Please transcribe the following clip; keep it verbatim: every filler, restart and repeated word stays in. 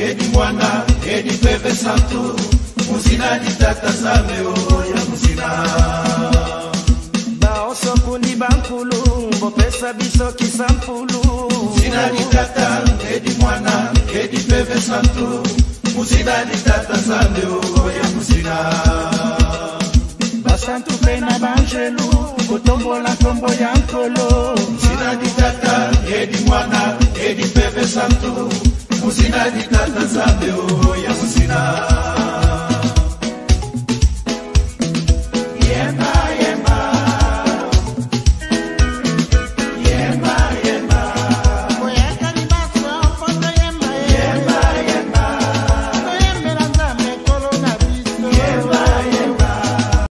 edi mwana, edi pepe santo, musina di tata zame o ya musina. Ba osoku ni bankulu, bo pesa biso kisampulu. Musina di tata, edi mwana, edi pepe santo, musina di tata zame o ya musina. Basantu pena banjelu, kutombo la tombo ya nkolo. Musina di tata, edi mwana, edi pepe santo, musina di tata zame o ya musina.